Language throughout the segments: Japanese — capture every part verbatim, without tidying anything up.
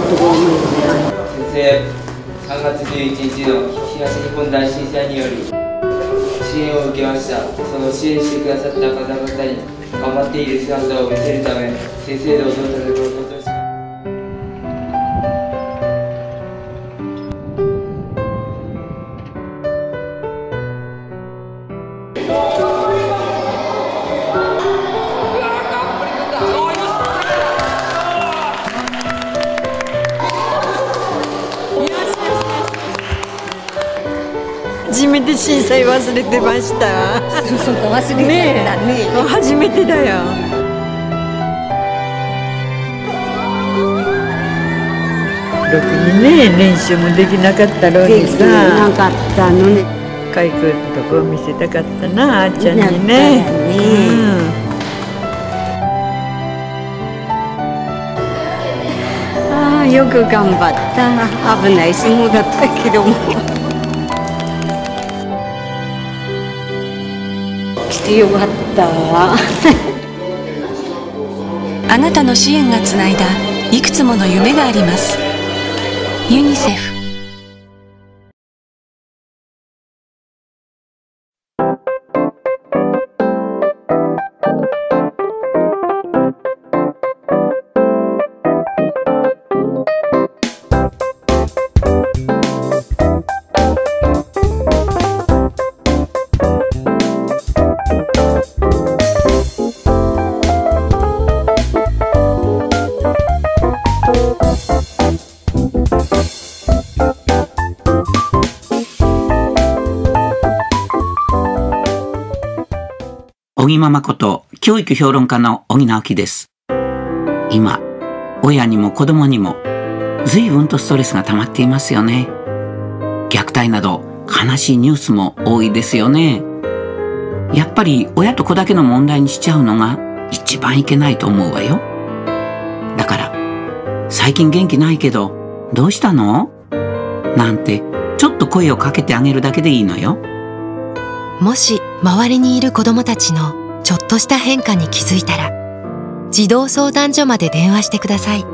ところもいいね。 先生、さんがつじゅういちにちの東日本大震災により支援を受けました。その支援してくださった方々に頑張っている姿を見せるため、先生のお父さんのことをします。 初めて震災忘れてました。 そうそう、忘れてたね。 初めてだよ。ろくにね、練習もできなかったのにさ。 なかったのね。 かいくんとこ見せたかったな、あーちゃんにね。 ああ、よく頑張った。危ない相撲だったけども。来てよかった。 あなたの支援がつないだいくつもの夢があります。ユニセフ。 小木ママこと教育評論家の小木直樹です。今、親にも子供にも随分とストレスが溜まっていますよね。虐待など悲しいニュースも多いですよね。やっぱり親と子だけの問題にしちゃうのが一番いけないと思うわよ。だから、最近元気ないけどどうしたの？なんてちょっと声をかけてあげるだけでいいのよ。 もし周りにいる子どもたちのちょっとした変化に気づいたら、児童相談所まで電話してください。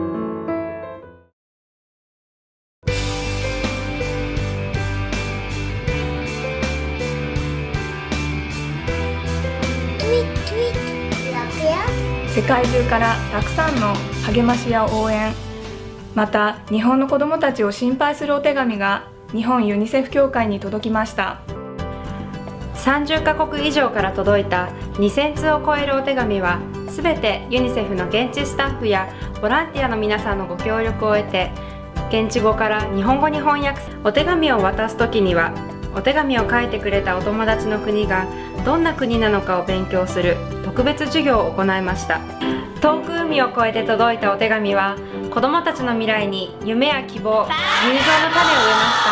世界中からたくさんの励ましや応援、また日本の子どもたちを心配するお手紙が日本ユニセフ協会に届きました。さんじゅっかこく以上から届いたにせんつうを超えるお手紙は、すべてユニセフの現地スタッフやボランティアの皆さんのご協力を得て、現地語から日本語に翻訳。お手紙を渡すときには、お手紙を書いてくれたお友達の国がどんな国なのかを勉強する特別授業を行いました。遠く海を越えて届いたお手紙は、子どもたちの未来に夢や希望、友情の種を植えました。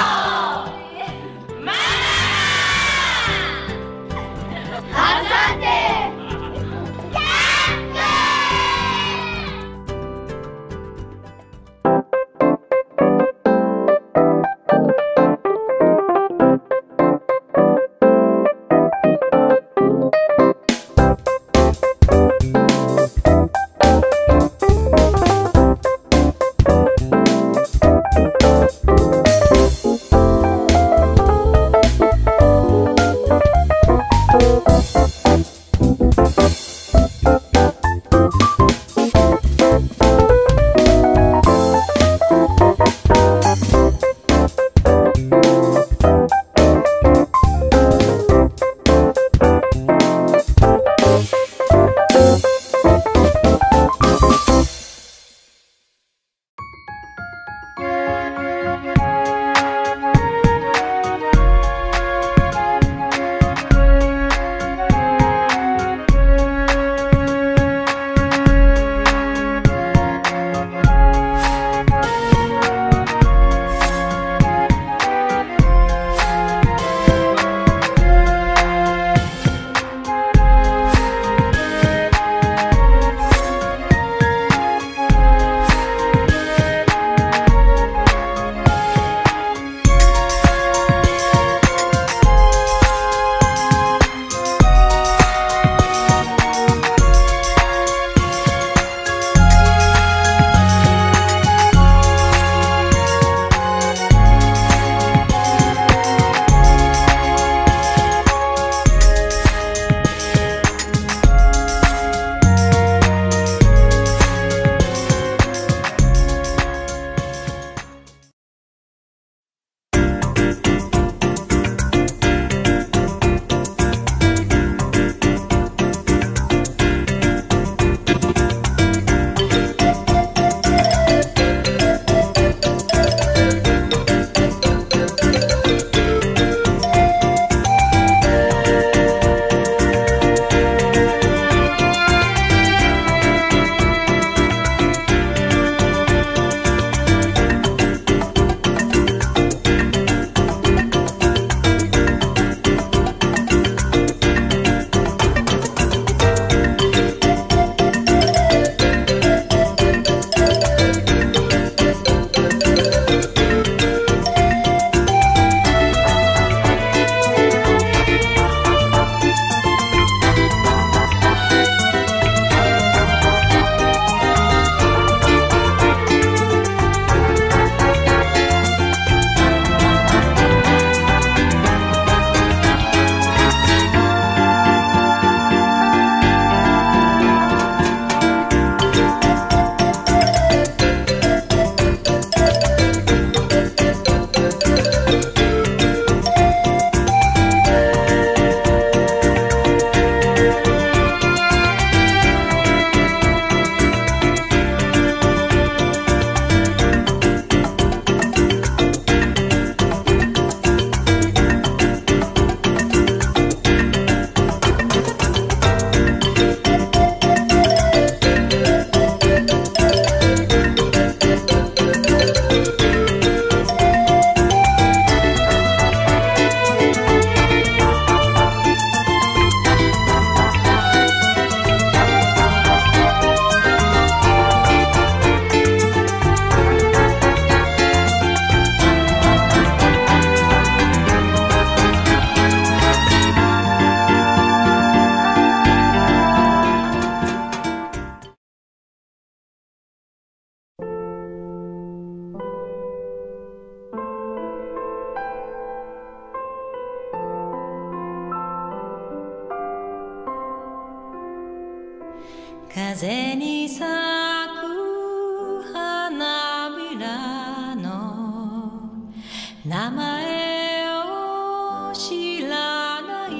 風に咲く花びらの名前を知らない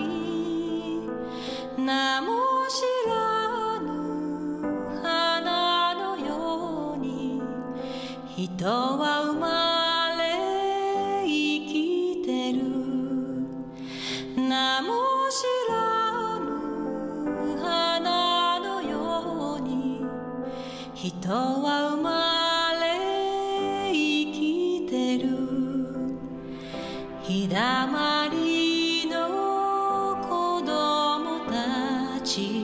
名も知らぬ花のように人は生まれ生きてる名も知らぬ花のように人は生まれ生きてる日だまりの子供たち